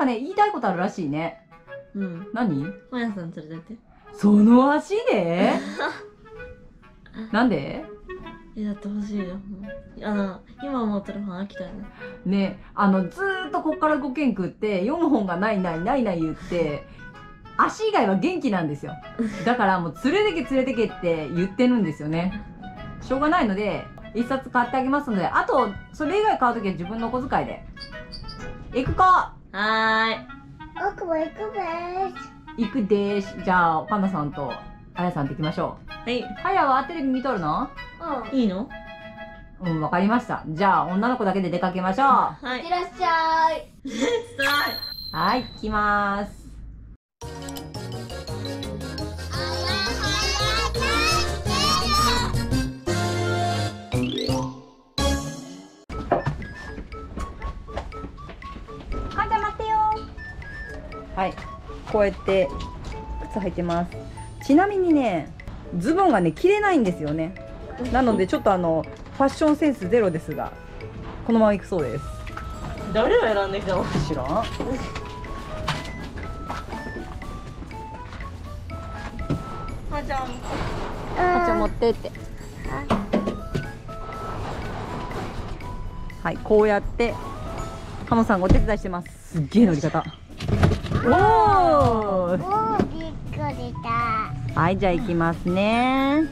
かね、言いたいことあるらしいね。 うん。 何？ 本屋さん連れてって。 その足でなんで？ だって欲しいよ。今思ってる本飽きたよね。 ね、ずーっとこっから5件食って読む本がないないないない言って足以外は元気なんですよ。だからもう連れてけ連れてけって言ってるんですよね。しょうがないので1冊買ってあげますので、あとそれ以外買うときは自分のお小遣いで行く子。 はーい。 僕も行くべーす。 行くでーす。じゃあパンダさんとあやさんと行きましょう。 はい。 はやはテレビ見とるの？ いいの？ うん、わかりました。じゃあ女の子だけで出かけましょう。 はい。 いってらっしゃい。 はい、行きまーす。かんちゃん待ってよ。はい、こうやって靴履いてます。ちなみにね、ズボンがね着れないんですよね。なのでちょっとファッションセンスゼロですが、このまま行くそうです。 誰を選んできたの？ 知らん。ははちゃん。 ちゃん持ってって。はい、こうやってカモさんがお手伝いしてます。すっげえ乗り方。おお。 おー、びっくりした。 はい、じゃあ行きますね。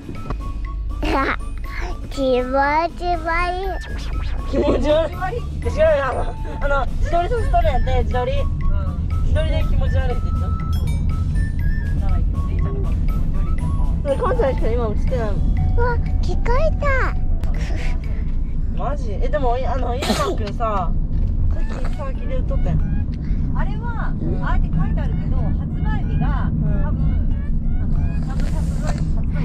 気持ち悪い。 気持ち悪い。違うよ。自撮りさせとるやんて、自撮り。自撮りで気持ち悪いって言った。それ関西しか今映ってないもん。 うわ、聞こえマジ？でもイーマン君さ、さっきさきで売っとったやん。 あれは、あえて書いてあるけど、発売日が、多分、発売日するかもしれない。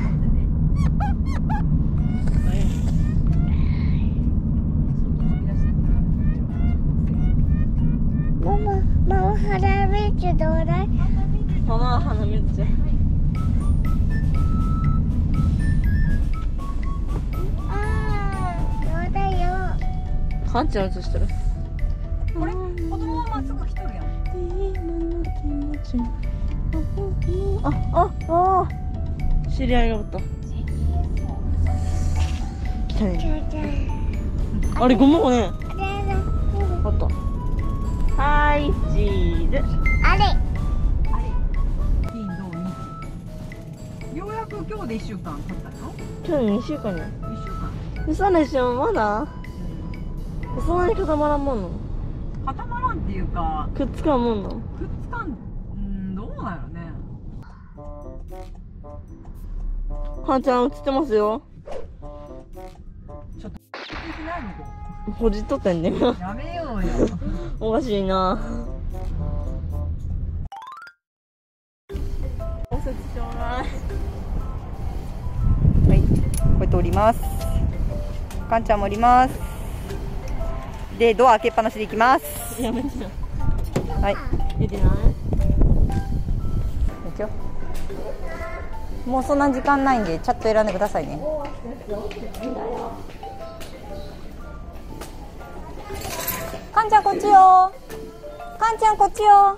た。ママ鼻水どうだい？ 鼻水。 どうだよ。 カンちゃん映してる。 これ、子供はまっすぐ来とるやん。 知り合いがおった。来たね。あれゴム骨。あった。はいチーズ。 あれ。 金土日。ようやく今日で1週間経ったよ。 今日2週間ね。 1週間。 嘘でしょ、まだそんなに固まらんもんの？ 固まらんっていうか、 くっつかんもんの？ くっつかん、どうなんやろね。 はんちゃん映ってますよ。 ちょっとしないのこほじっとってんね。 やめようよ。 おかしいな。おせちちょうだい。 はい、こうやって降ります。かんちゃんも降ります。で、ドア開けっぱなしで行きます。 やめてよ。 はい。 出てない？ もうそんな時間ないんで、チャット選んでくださいね。かんちゃんこっちよ。かんちゃんこっちよ。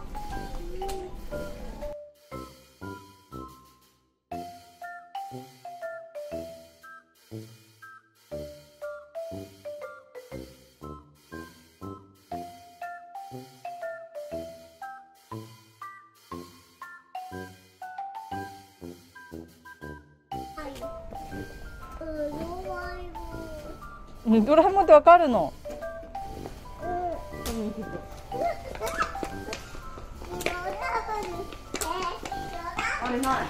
ドラえもんってわかるの？ あれない。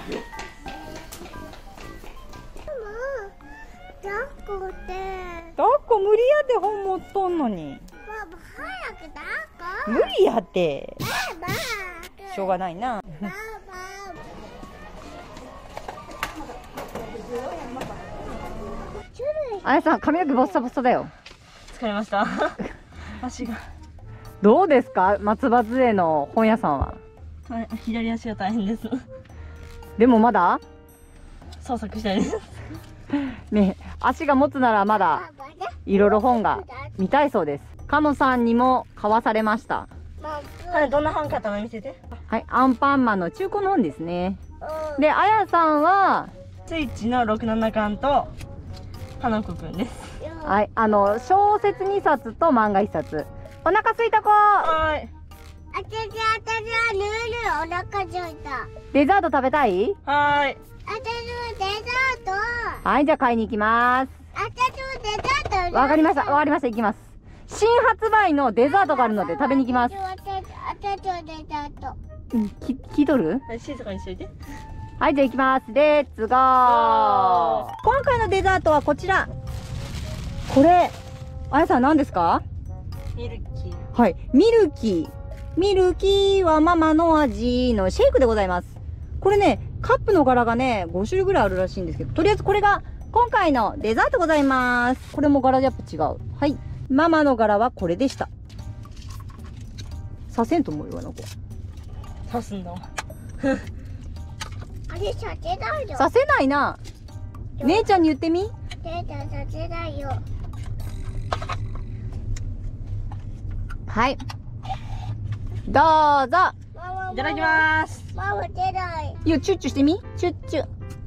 抱っこって。 抱っこ無理やって本持っとんのに。 パパ早く抱っこ。 無理やって。 パパ。 しょうがないな。 パパ。 あやさん髪の毛ボッサボサだよ。 疲れました。足が。 どうですか、松葉杖の本屋さんは。 左足が大変です。 でもまだ創作したいです。 ね、足が持つならまだいろいろ本が見たいそうです。カノさんにも買わされました。 はい、どんな本かとも見せて。 はい、アンパンマンの中古の本ですね。で、あやさんは、 スイッチの67巻と、花子くんです。 はい、小説2冊と漫画1冊。お腹すいた子。 はーい。 あたしはぬるお腹すいた。 デザート食べたい？ はーい。 あたしはデザート。 はい、じゃあ買いに行きます。 あたしはデザート。 わかりました、わかりました、行きます。新発売のデザートがあるので食べに行きます。 あたしはデザート。 うん、聞いとる？ はい、静かにしといて。 はい、じゃあ行きます。レッツゴー。今回のデザートはこちら。これ、あやさん何ですか？ ミルキー。 はい、ミルキー。ミルキーはママの味のシェイクでございます。これね、カップの柄がね、5種類ぐらいあるらしいんですけど、とりあえずこれが今回のデザートございます。これも柄やっぱ違う。はい。ママの柄はこれでした。させんと思うよ、あの子。 刺すんだわ。 あれさせないよ。 させないな。姉ちゃんに言ってみ。 デザートさせないよ。 はい。どうぞ。 ママいただきまーす。 ママ出ない。 いいよ、チュッチュしてみ。チュッチュ。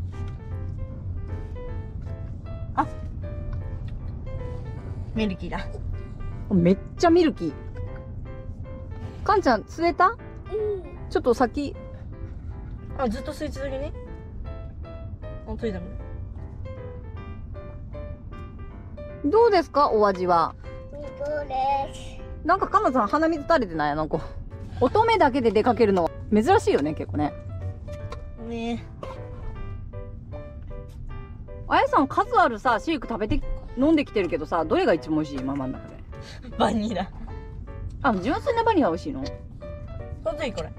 ミルキーだ。 めっちゃミルキー。かんちゃん、吸えた？ うん。 ちょっと先。 あ、ずっと吸い続けね。あ、ついたね。 どうですか、お味は。 どうです。 なんかかなさん鼻水垂れてない？なんか。乙女だけで出かけるの珍しいよね、結構ね。 ねあやさん数あるさ、シェイク食べて、飲んできてるけどさ、どれが一番美味しい？ママの中で。 え。バニラ。 あ、純粋なバニラ美味しいの？ どうぞいいこれ。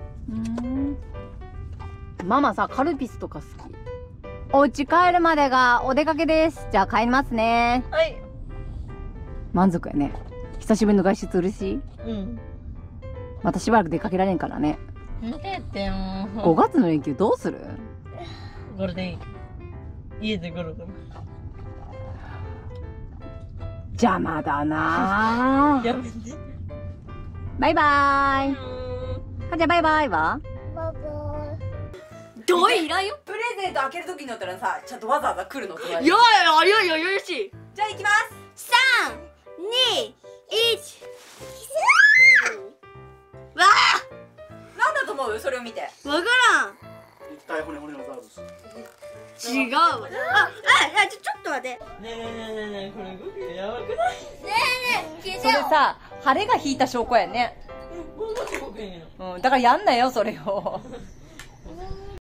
ママさ、カルピスとか好き。お家帰るまでがお出かけです。じゃあ帰りますね。 はい。 満足やね。久しぶりの外出嬉しい？ うん。 またしばらく出かけられんからね。 見てってもう。 5月の連休どうする？ ゴールデンウィーク。家でゴロゴロ。 邪魔だなやめて。 バイバーイ。かじゃあバイバイは？ バイバどういらんよ。プレゼント開ける時になったらさ、ちゃんとわざわざ来るの。 いやいやいやいやよろしい。 じゃあ行きます。 3、2、1。 わなんだと思う？それを見て。 あ、わからん。 一体骨のザウルス。 違うわ。 ちょっと待って。 ねえねえねえねえ、これ動きがやばくない？ それさ、晴れが引いた証拠やね。 こんな動くんや。 うん、だからやんなよ、それを。